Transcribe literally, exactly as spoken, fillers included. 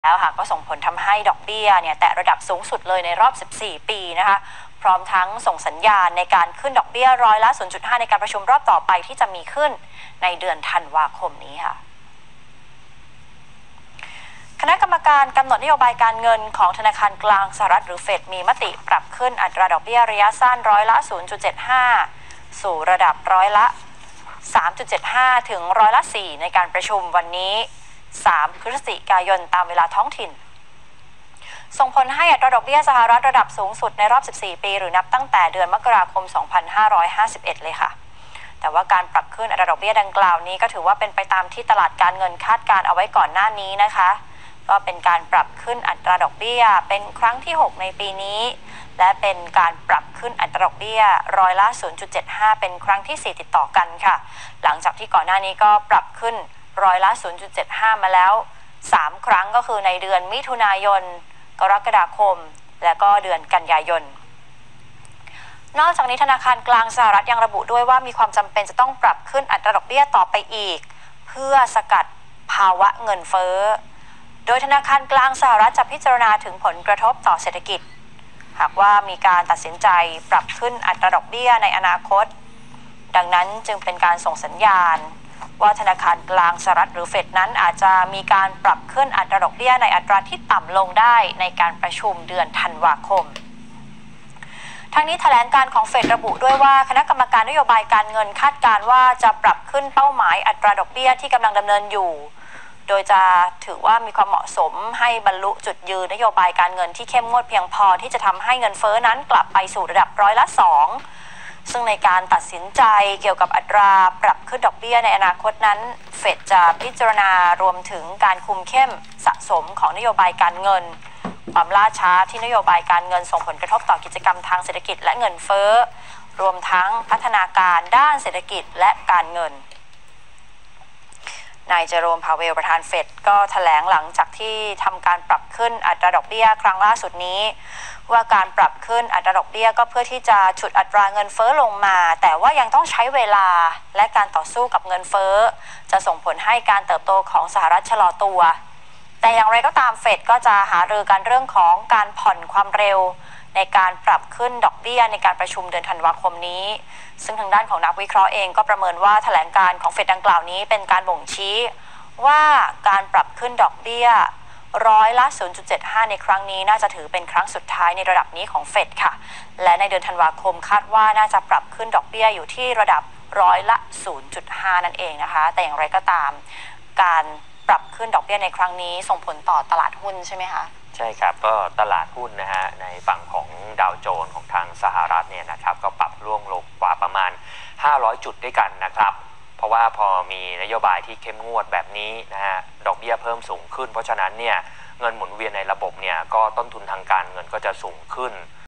แล้วค่ะก็ส่งผลทำให้ดอกเบี้ยเนี่ยแตะระดับสูงสุดเลยในรอบ สิบสี่ ปีนะคะพร้อมทั้งส่งสัญญาณในการขึ้นดอกเบี้ยร้อยละ ศูนย์จุดห้า ในการประชุมรอบต่อไปที่จะมีขึ้นในเดือนธันวาคมนี้ค่ะคณะกรรมการกำหนดนโยบายการเงินของธนาคารกลางสหรัฐหรือเฟดมีมติปรับขึ้นอัตราดอกเบี้ยระยะสั้นร้อยละ ศูนย์จุดเจ็ดห้า สู่ระดับร้อยละ สามจุดเจ็ดห้า ถึงร้อยละ สี่ ในการประชุมวันนี้สามพฤศจิกายนตามเวลาท้องถิ่นส่งผลให้อัตราดอกเบี้ยสหรัฐระดับสูงสุดในรอบ สิบสี่ ปีหรือนับตั้งแต่เดือนมกราคม สองพันห้าร้อยห้าสิบเอ็ด เลยค่ะแต่ว่าการปรับขึ้นอัตราดอกเบี้ยดังกล่าวนี้ก็ถือว่าเป็นไปตามที่ตลาดการเงินคาดการเอาไว้ก่อนหน้านี้นะคะก็เป็นการปรับขึ้นอัตราดอกเบี้ยเป็นครั้งที่หกในปีนี้และเป็นการปรับขึ้นอัตราดอกเบี้ยร้อยละ ศูนย์จุดเจ็ดห้า เป็นครั้งที่สี่ติดต่อกันค่ะหลังจากที่ก่อนหน้านี้ก็ปรับขึ้นร้อยละ ศูนย์จุดเจ็ดห้า มาแล้วสามครั้งก็คือในเดือนมิถุนายนกรกฎาคมและก็เดือนกันยายนนอกจากนี้ธนาคารกลางสหรัฐยังระบุด้วยว่ามีความจำเป็นจะต้องปรับขึ้นอัตราดอกเบี้ยต่อไปอีกเพื่อสกัดภาวะเงินเฟ้อโดยธนาคารกลางสหรัฐจะพิจารณาถึงผลกระทบต่อเศรษฐกิจหากว่ามีการตัดสินใจปรับขึ้นอัตราดอกเบี้ยในอนาคตดังนั้นจึงเป็นการส่งสัญญาณว่าธนาคารกลางสหรัฐหรือเฟดนั้นอาจจะมีการปรับขึ้นอัตราดอกเบี้ยในอัตราที่ต่ำลงได้ในการประชุมเดือนธันวาคมทั้งนี้แถลงการของเฟดระบุด้วยว่าคณะกรรมการนโยบายการเงินคาดการณ์ว่าจะปรับขึ้นเป้าหมายอัตราดอกเบี้ยที่กำลังดำเนินอยู่โดยจะถือว่ามีความเหมาะสมให้บรรลุจุดยืนนโยบายการเงินที่เข้มงวดเพียงพอที่จะทำให้เงินเฟ้อนั้นกลับไปสู่ระดับร้อยละสองซึ่งในการตัดสินใจเกี่ยวกับอัตราปรับขึ้นดอกเบี้ยในอนาคตนั้นเฟดจะพิจารณารวมถึงการคุมเข้มสะสมของนโยบายการเงินความล่าช้าที่นโยบายการเงินส่งผลกระทบต่อกิจกรรมทางเศรษฐกิจและเงินเฟ้อรวมทั้งพัฒนาการด้านเศรษฐกิจและการเงินนายเจอโรม พาเวลประธานเฟดก็แถลงหลังจากที่ทำการปรับขึ้นอัตราดอกเบี้ยครั้งล่าสุดนี้ว่าการปรับขึ้นอัตราดอกเบี้ยก็เพื่อที่จะฉุดอัตราเงินเฟ้อลงมาแต่ว่ายังต้องใช้เวลาและการต่อสู้กับเงินเฟ้อจะส่งผลให้การเติบโตของสหรัฐชะลอตัวแต่อย่างไรก็ตามเฟดก็จะหารือกันเรื่องของการผ่อนความเร็วในการปรับขึ้นดอกเบี้ยในการประชุมเดือนธันวาคมนี้ซึ่งทางด้านของนักวิเคราะห์เองก็ประเมินว่าแถลงการของเฟดดังกล่าวนี้เป็นการบ่งชี้ว่าการปรับขึ้นดอกเบี้ยร้อยละ ศูนย์จุดเจ็ดห้า ในครั้งนี้น่าจะถือเป็นครั้งสุดท้ายในระดับนี้ของเฟดค่ะและในเดือนธันวาคมคาดว่าน่าจะปรับขึ้นดอกเบี้ยอยู่ที่ระดับร้อยละ ศูนย์จุดห้า นั่นเองนะคะแต่อย่างไรก็ตามการปรับขึ้นดอกเบี้ยในครั้งนี้ส่งผลต่อตลาดหุ้นใช่ไหมคะใช่ครับก็ตลาดหุ้นนะฮะในฝั่งของดาวโจนส์ของทางสหรัฐเนี่ยนะครับก็ปรับร่วงลงกว่าประมาณห้าร้อยจุดด้วยกันนะครับเพราะว่าพอมีนโยบายที่เข้มงวดแบบนี้นะฮะดอกเบี้ยเพิ่มสูงขึ้นเพราะฉะนั้นเนี่ยเงินหมุนเวียนในระบบเนี่ยก็ต้นทุนทางการเงินก็จะสูงขึ้น